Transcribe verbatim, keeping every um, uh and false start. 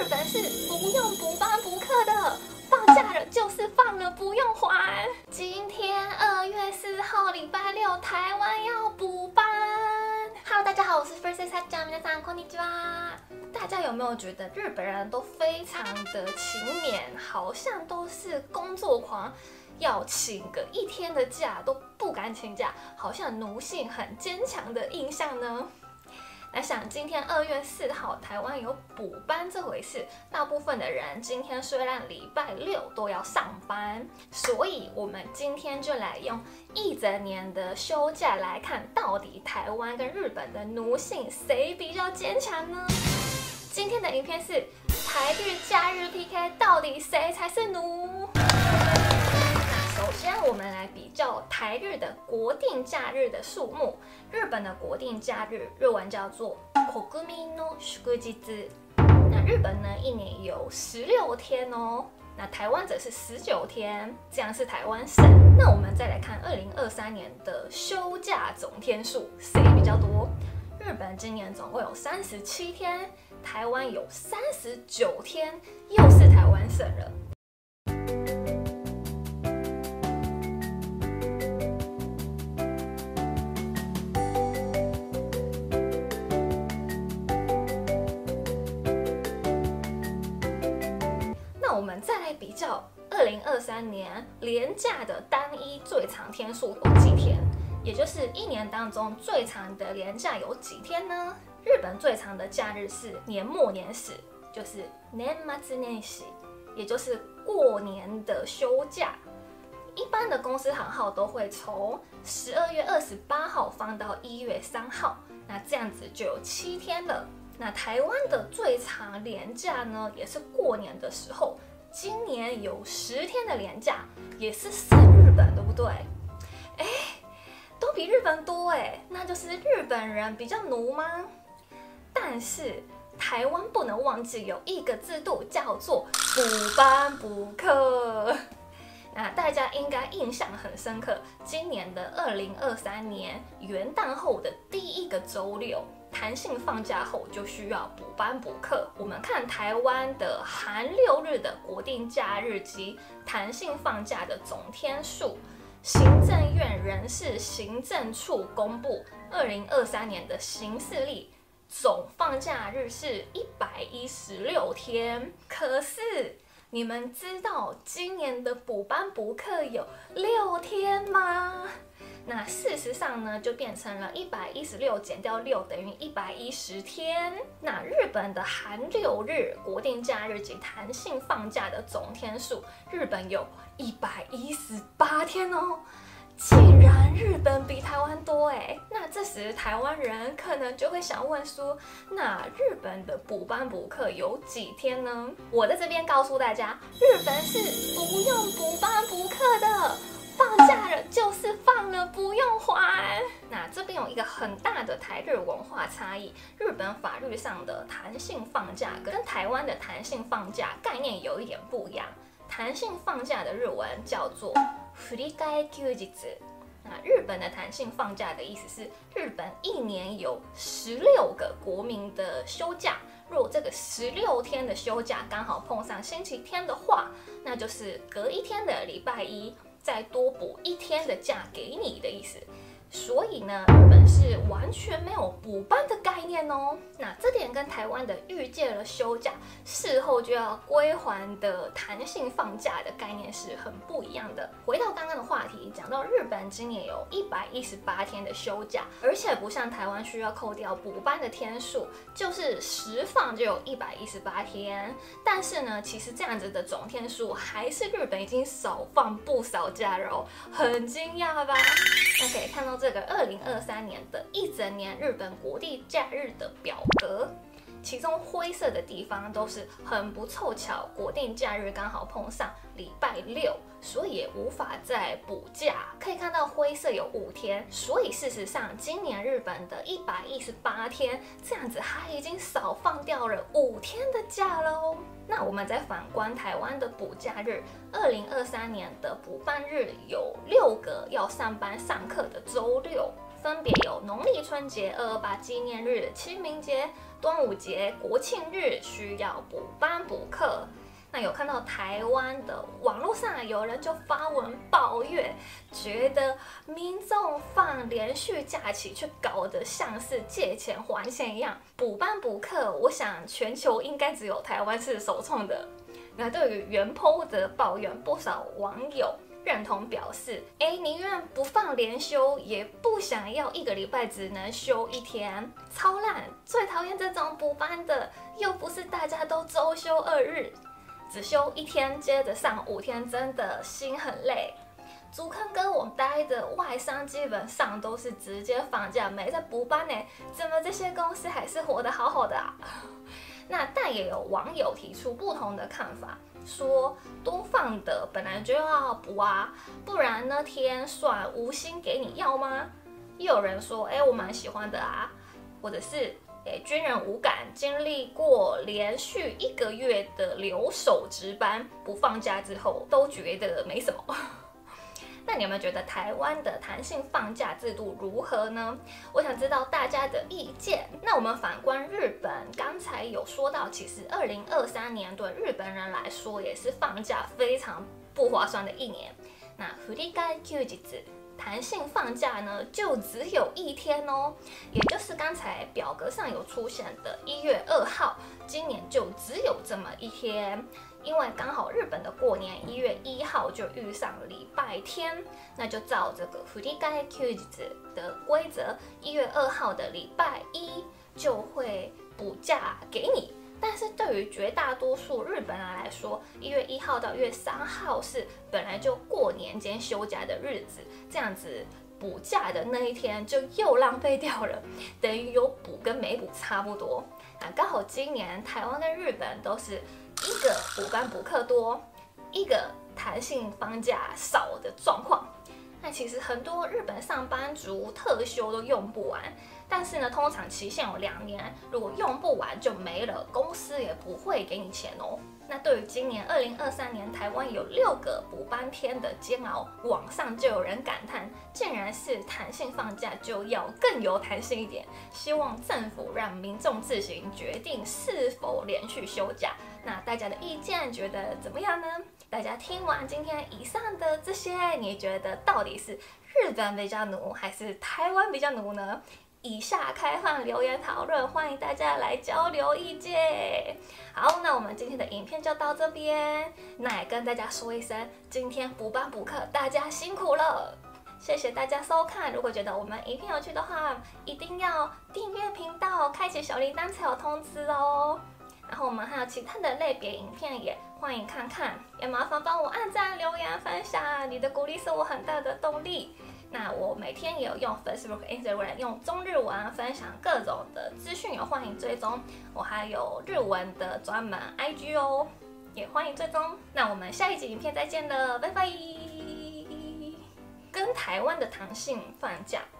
日本是不用补班补课的，放假了就是放了，不用还。今天二月四号礼拜六，台湾要补班。Hello， 大家好，我是 First Day 家皆さんこんにちは。大家有没有觉得日本人都非常的勤勉，好像都是工作狂？要请个一天的假都不敢请假，好像奴性很坚强的印象呢。那想今天二月四号，台湾有补班这回事，大部分的人今天虽然礼拜六都要上班，所以我们今天就来用一整年的休假来看，到底台湾跟日本的奴性谁比较坚强呢？今天的影片是台日假日 P K， 到底谁才是奴？首先，我们来比较台日的国定假日的数目。日本的国定假日日文叫做国民の祝日。那日本呢，一年有十六天哦。那台湾则是十九天，这样是台湾省。那我们再来看二零二三年的休假总天数，谁比较多？日本今年总共有三十七天，台湾有三十九天，又是台湾省了。我们再来比较二零二三年连假的单一最长天数有几天，也就是一年当中最长的连假有几天呢？日本最长的假日是年末年始，就是年末年始，也就是过年的休假。一般的公司行号都会从十二月二十八号放到一月三号，那这样子就有七天了。那台湾的最长连假呢，也是过年的时候，今年有十天的连假，也是胜日本，对不对？哎，都比日本多哎，那就是日本人比较奴吗？但是台湾不能忘记有一个制度叫做补班补课。那大家应该印象很深刻，今年的二零二三年元旦后的第一个周六，弹性放假后就需要补班补课。我们看台湾的含六日的国定假日及弹性放假的总天数，行政院人事行政处公布二零二三年的行事历，总放假日是一百一十六天。可是你们知道今年的补班补课有六天吗？那事实上呢，就变成了一百一十六减掉六等于一百一十天。那日本的含六日国定假日及弹性放假的总天数，日本有一百一十八天哦。竟然日本比台湾多哎，那这时台湾人可能就会想问说，那日本的补班补课有几天呢？我在这边告诉大家，日本是不用补班补课的，放假了就是放了，不用还。那这边有一个很大的台日文化差异，日本法律上的弹性放假跟台湾的弹性放假概念有一点不一样。弹性放假的日文叫做振り替え休日。那日本的弹性放假的意思是，日本一年有十六个国民的休假，如果这个十六天的休假刚好碰上星期天的话，那就是隔一天的礼拜一再多补一天的假给你的意思。所以呢，日本是完全没有补班的概念哦。那这点跟台湾的预借了休假，事后就要归还的弹性放假的概念是很不一样的。回到刚刚的话题，讲到日本今年有一百一十八天的休假，而且不像台湾需要扣掉补班的天数，就是实放就有一百一十八天。但是呢，其实这样子的总天数还是日本已经少放不少假了哦，很惊讶吧？那可以看到这个二零二三年的一整年日本国定假日的表格，其中灰色的地方都是很不凑巧，国定假日刚好碰上礼拜六，所以也无法再补假。可以看到灰色有五天，所以事实上今年日本的一百一十八天，这样子它已经少放掉了五天的假喽。那我们再反观台湾的补假日，二零二三年的补班日有六个要上班上课的周六， 分别有农历春节、二二八纪念日、清明节、端午节、国庆日需要补班补课。那有看到台湾的网络上有人就发文抱怨，觉得民众放连续假期却搞得像是借钱还钱一样，补班补课，我想全球应该只有台湾是首创的。那对于原 po 的抱怨，不少网友认同表示，哎，宁愿不放连休，也不想要一个礼拜只能休一天，超烂！最讨厌这种补班的，又不是大家都周休二日。只休一天，接着上五天，真的心很累。竹坑跟我待的外商基本上都是直接放假，没在补班呢。怎么这些公司还是活得好好的啊？那但也有网友提出不同的看法，说多放的本来就要补啊，不然那天算无薪给你要吗？也有人说，哎，我蛮喜欢的啊，或者是。诶，军人无感，经历过连续一个月的留守值班，不放假之后都觉得没什么。那你们觉得台湾的弹性放假制度如何呢？我想知道大家的意见。那我们反观日本，刚才有说到，其实二零二三年对日本人来说也是放假非常不划算的一年。那振り替え休日。弹性放假呢，就只有一天哦，也就是刚才表格上有出现的一月二号，今年就只有这么一天，因为刚好日本的过年一月一号就遇上礼拜天，那就照这个振り替え休日的规则，一月二号的礼拜一就会补假给你。但是对于绝大多数日本人来说，一月一号到一月三号是本来就过年兼休假的日子，这样子补假的那一天就又浪费掉了，等于有补跟没补差不多。那刚好今年台湾跟日本都是一个补班补课多，一个弹性放假少的状况。那其实很多日本上班族特休都用不完，但是呢，通常期限有两年，如果用不完就没了，公司也不会给你钱哦。那对于今年二零二三年台湾有六个补班天的煎熬，网上就有人感叹，竟然是弹性放假就要更有弹性一点，希望政府让民众自行决定是否连续休假。那大家的意见觉得怎么样呢？大家听完今天以上的这些，你觉得到底是日本比较奴，还是台湾比较奴呢？以下开放留言讨论，欢迎大家来交流意见。好，那我们今天的影片就到这边，那也跟大家说一声，今天补班补课，大家辛苦了，谢谢大家收看。如果觉得我们影片有趣的话，一定要订阅频道，开启小铃铛才有通知哦。然后我们还有其他的类别影片也欢迎看看，也麻烦帮我按赞、留言、分享，你的鼓励是我很大的动力。那我每天也有用 Facebook、Instagram 用中日文分享各种的资讯，也欢迎追踪。我还有日文的专门 I G 哦，也欢迎追踪。那我们下一集影片再见了，拜拜。跟台湾的弹性放假